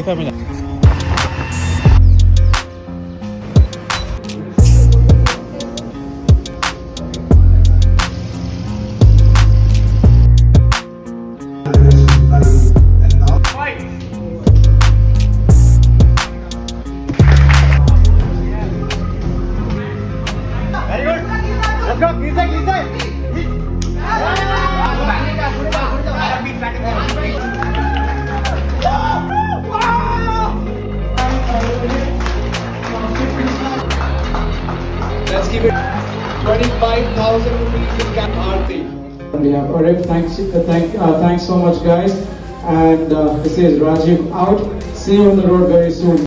रुपये मिला। Let's give it 25,000 rupees in cap Aarti. Yeah, Arib, thanks so much, guys. And this is Rajiv out. See you on the road very soon.